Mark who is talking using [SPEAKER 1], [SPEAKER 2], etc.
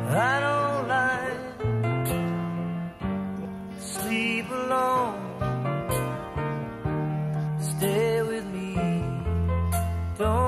[SPEAKER 1] I don't like to sleep alone. Stay with me. Don't